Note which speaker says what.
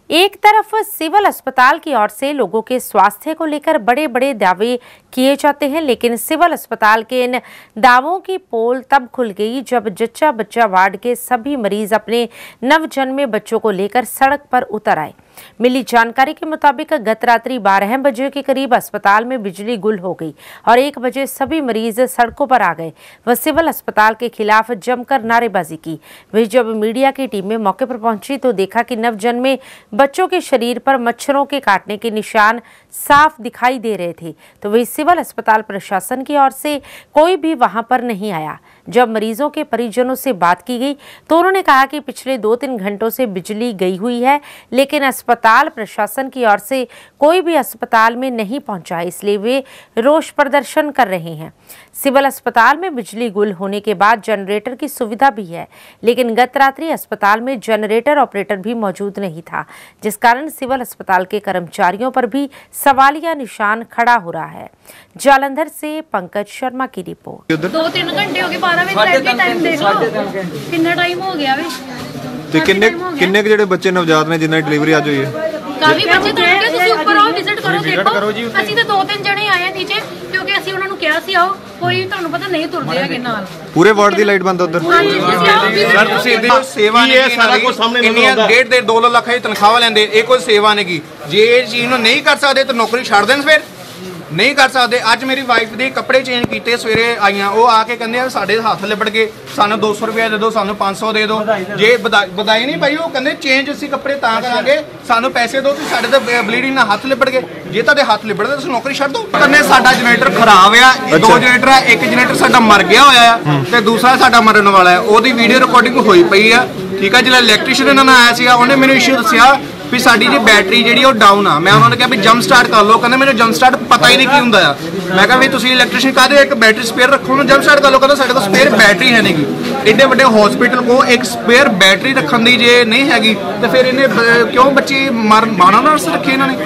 Speaker 1: एक तरफ सिविल अस्पताल की ओर से लोगों के स्वास्थ्य को लेकर बड़े बड़े दावे किए जाते हैं, लेकिन सिविल अस्पताल के इन दावों की पोल तब खुल गई जब जच्चा बच्चा वार्ड के सभी मरीज अपने नवजन्मे बच्चों को लेकर सड़क पर उतर आए। मिली जानकारी के मुताबिक गत रात्रि 12 बजे के करीब अस्पताल में बिजली गुल हो गई और 1 बजे सभी मरीज सड़कों पर आ गए व सिविल अस्पताल के खिलाफ जमकर नारेबाजी की। वहीं जब मीडिया की टीमें मौके पर पहुंची तो देखा कि नवजन्मे बच्चों के शरीर पर मच्छरों के काटने के निशान साफ दिखाई दे रहे थे, तो वही सिविल अस्पताल प्रशासन की ओर से कोई भी वहां पर नहीं आया। जब मरीजों के परिजनों से बात की गई तो उन्होंने कहा कि पिछले 2-3 घंटों से बिजली गई हुई है, लेकिन अस्पताल प्रशासन की ओर से कोई भी अस्पताल में नहीं पहुंचा, इसलिए वे रोष प्रदर्शन कर रहे हैं। सिविल अस्पताल में बिजली गुल होने के बाद जनरेटर की सुविधा भी है, लेकिन गत रात्रि अस्पताल में जनरेटर ऑपरेटर भी मौजूद नहीं था, जिस कारण सिविल अस्पताल के कर्मचारियों पर भी सवालिया निशान खड़ा हो रहा है। जालंधर से पंकज शर्मा की रिपोर्ट।
Speaker 2: 2-3 घंटे हो गए, 12 बजे टाइम देख लो कितना टाइम हो गया वे।
Speaker 3: ਤੇ ਕਿੰਨੇ ਜਿਹੜੇ ਬੱਚੇ ਨਵਜਾਤ ਨੇ ਜਿਨ੍ਹਾਂ ਦੀ ਡਿਲੀਵਰੀ ਅੱਜ ਹੋਈ ਹੈ?
Speaker 2: ਕਾਫੀ ਬੱਚੇ ਤਾਂ ਤੁਸੀਂ ਉੱਪਰ ਆਓ, ਵਿਜ਼ਿਟ ਕਰੋ ਦੇਖੋ। ਅਸੀਂ ਤਾਂ 2-3 ਜਣੇ ਆਏ ਨੀਚੇ ਕਿਉਂਕਿ ਅਸੀਂ ਉਹਨਾਂ ਨੂੰ ਕਿਹਾ ਸੀ ਆਓ, ਕੋਈ ਤੁਹਾਨੂੰ ਪਤਾ ਨਹੀਂ ਤੁਰਦੇ ਹੈਗੇ ਨਾਲ।
Speaker 3: ਪੂਰੇ ਵਾਰਡ ਦੀ ਲਾਈਟ ਬੰਦ ਉਧਰ।
Speaker 4: ਸਰ ਤੁਸੀਂ ਇਹਦੀ ਸੇਵਾ ਨਹੀਂ ਹੈ, ਸਾਰਾ ਕੁਝ ਸਾਹਮਣੇ ਇੰਨੀਆਂ 1.5-2 ਲੱਖ ਦੀ ਤਨਖਾਹ ਲੈਂਦੇ, ਇਹ ਕੋਈ ਸੇਵਾ ਨਹੀਂ ਕੀ। ਜੇ ਇਹ ਚੀਜ਼ ਨੂੰ ਨਹੀਂ ਕਰ ਸਕਦੇ ਤਾਂ ਨੌਕਰੀ ਛੱਡ ਦੇਣ, ਫਿਰ नहीं कर सकते। अज मेरी वाइफ के कपड़े चेंज किए, सवेरे आईया वो आके कहते हैं साढ़े हाथ लिपट गए, सानू 200 रुपया दे दो, सानू 500 दे दो। जे बधाई नहीं पाई वो कहते चेंज असी कपड़े तां करांगे, सानू पैसे दो, साढ़े तो ब्लीडिंग ना हाथ लिपट गए। जे तुहाडे हाथ लिपटदे तुसीं नौकरी छड्ड दो। कन्ने साडा जनरेटर खराब है, 2 जनरेटर है, एक जनरेटर साडा मर गया होया है ते दूसरा साडा मरन वाला है। ओदी वीडियो रिकॉर्डिंग होई पई है, ठीक है। जिहड़ा इलैक्ट्रीशियन इन्हां नाल आया सीगा उहने मैनूं इशू दस्सिया भी साडी जी बैटरी जी डाउन आ। मैं उन्होंने कहा भी जंप स्टार्ट कर लो, कहते मैंने जंप स्टार्ट पता ही नहीं की होंगे। मैं कहा भी तुम इलैक्ट्रीशियन कहते एक बैटरी स्पेयर रखो ना, जंप स्टार्ट कर लो, कहते साढ़े को स्पेयर बैटरी है नहीं। एडे बड़े हॉस्पिटल को एक स्पेयर बैटरी रखने की जे नहीं हैगी तो फिर इन्हें क्यों बच्चे मारना रखे इन्होंने।